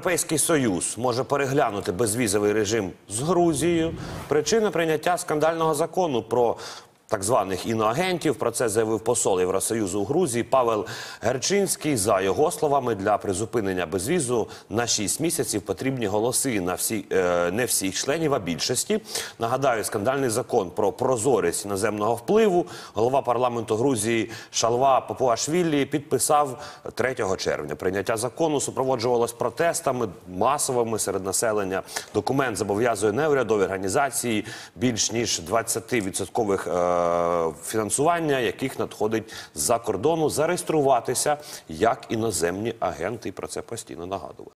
Європейський Союз може переглянути безвізовий режим з Грузією. Причина прийняття скандального закону про так званих іноагентів. Про це заявив посол Євросоюзу у Грузії Павел Герчинський. За його словами, для призупинення безвізу на 6 місяців потрібні голоси не всіх членів, а більшості. Нагадаю, скандальний закон про прозорість іноземного впливу голова парламенту Грузії Шалва Папуашвілі підписав 3 червня. Прийняття закону супроводжувалось протестами масовими серед населення. Документ зобов'язує неурядові організації більш ніж 20% фінансування, яких надходить з-за кордону, зареєструватися як іноземні агенти. І про це постійно нагадували.